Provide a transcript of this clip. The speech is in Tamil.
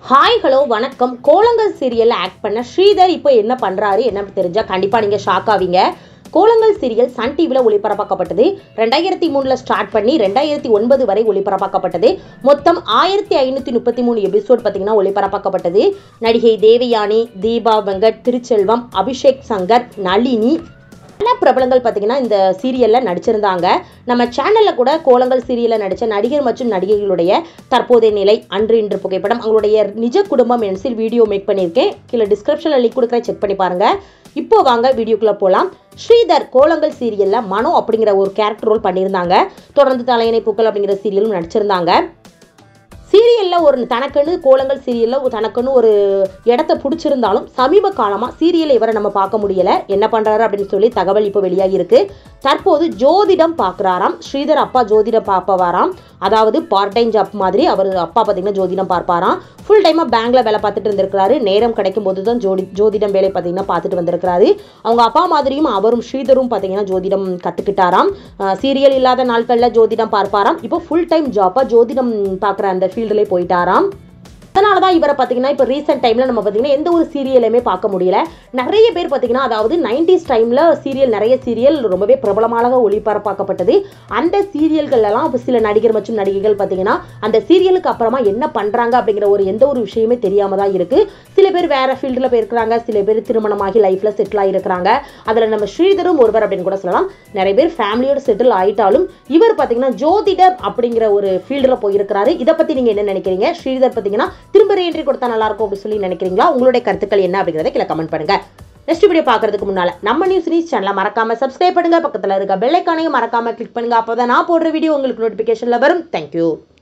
ஹாய் ஹலோ வணக்கம். கோலங்கள் சீரியலில் ஆக்ட் பண்ண ஸ்ரீதர் இப்போ என்ன பண்ணுறாரு என்ன தெரிஞ்சால் கண்டிப்பாக நீங்கள் ஷாக் ஆவீங்க. கோலங்கள் சீரியல் சன் டிவியில் ஒளிபரப்பாக்கப்பட்டது. 2003 ஸ்டார்ட் பண்ணி 2009 வரை ஒளிபரப்பாக்கப்பட்டது. மொத்தம் 1533 எபிசோட் பார்த்தீங்கன்னா ஒளிபரப்பாக்கப்பட்டது. நடிகை தேவயானி, தீபா வெங்கட், திருச்செல்வம், அபிஷேக் சங்கர், நளினி பல பிரபலங்கள் பார்த்தீங்கன்னா இந்த சீரியலில் நடிச்சிருந்தாங்க. நம்ம சேனலில் கூட கோலங்கள் சீரியலில் நடித்த நடிகர் மற்றும் நடிகைகளுடைய தற்போதைய நிலை, அன்று இன்று புகைப்படம், அவங்களுடைய நிஜ குடும்பம் என்சில் வீடியோ மேக் பண்ணியிருக்கேன். கீழே டிஸ்கிரிப்ஷனில் லிங்க் கொடுக்குறேன், செக் பண்ணி பாருங்கள். இப்போ வாங்க வீடியோக்குள்ளே போகலாம். ஸ்ரீதர் கோலங்கள் சீரியலில் மனோ அப்படிங்கிற ஒரு கேரக்டர் ரோல் பண்ணியிருந்தாங்க. தொடர்ந்து தலையணை பூக்கள் அப்படிங்கிற சீரியலும் நடிச்சிருந்தாங்க. சீரியலில் ஒரு தனக்குன்னு கோலங்கள் சீரியலில் தனக்குன்னு ஒரு இடத்த பிடிச்சிருந்தாலும் சமீப காலமாக சீரியலில் இவரை நம்ம பார்க்க முடியலை. என்ன பண்ணுறாரு அப்படின்னு சொல்லி தகவல் இப்போ வெளியாகி இருக்கு. தற்போது ஜோதிடம் பார்க்குறாராம். ஸ்ரீதர் அப்பா ஜோதிடம் பார்ப்பவாராம். அதாவது பார்ட் டைம் ஜாப் மாதிரி அவர் அப்பா பார்த்தீங்கன்னா ஜோதிடம் பார்ப்பாராம். ஃபுல் டைமாக பேங்க்ல வேலை பார்த்துட்டு இருந்திருக்கிறாரு. நேரம் கிடைக்கும் போது தான் ஜோதிடம் வேலை பார்த்தீங்கன்னா பார்த்துட்டு வந்திருக்கிறாரு. அவங்க அப்பா மாதிரியும் அவரும் ஸ்ரீதரும் பார்த்தீங்கன்னா ஜோதிடம் கற்றுக்கிட்டாராம். சீரியல் இல்லாத நாட்களில் ஜோதிடம் பார்ப்பாராம். இப்போ ஃபுல் டைம் ஜாப்பாக ஜோதிடம் பார்க்குற அந்த ஃபீல்டுலேயே போயிட்டாராம். அதனால தான் இவரை பார்த்தீங்கன்னா இப்போ ரீசெண்ட் டைமில் நம்ம பார்த்தீங்கன்னா எந்த ஒரு சீரியலுமே பார்க்க முடியல. நிறைய பேர் பார்த்தீங்கன்னா அதாவது 90s டைமில் நிறைய சீரியல் ரொம்பவே பிரபலமாக ஒளிபரப்பாக்கப்பட்டது. அந்த சீரியல்கள்லாம் சில நடிகர் மற்றும் நடிகைகள் பார்த்தீங்கன்னா அந்த சீரியலுக்கு அப்புறமா என்ன பண்ணுறாங்க அப்படிங்கிற எந்த ஒரு விஷயமே தெரியாமல் தான் இருக்குது. சில பேர் வேற ஃபீல்டில் போயிருக்கிறாங்க, சில பேர் திருமணமாகி லைஃப்பில் செட்டில் ஆகிருக்கிறாங்க. அதில் நம்ம ஸ்ரீதரும் ஒருவர் அப்படின்னு கூட சொல்லலாம். நிறைய பேர் ஃபேமிலியோடு செட்டில் ஆகிட்டாலும் இவர் பார்த்தீங்கன்னா ஜோதிடர் அப்படிங்கிற ஒரு ஃபீல்டில் போயிருக்கிறாரு. இதை பற்றி நீங்கள் என்ன நினைக்கிறீங்க? ஸ்ரீதர் பார்த்தீங்கன்னா திரும்ப ரீஎன்ட்ரி கொடுத்தா நல்லா இருக்கும் அப்படின்னு சொல்லி நினைக்கிறீங்களா? உங்களுடைய கருத்துக்கள் என்ன அப்படிங்கறத கீழே கமெண்ட் பண்ணுங்க. நெக்ஸ்ட் வீடியோ பார்க்கறதுக்கு முன்னால நம்ம நியூஸ் சேனலை மறக்காம சப்ஸ்கிரைப் பண்ணுங்க. பக்கத்துல இருக்க பெல் ஐகானையும் மறக்காம கிளிக் பண்ணுங்க. அப்பதான் நான் போடுற வீடியோ உங்களுக்கு நோட்டிபிகேஷன்ல வரும். தேங்க்யூ.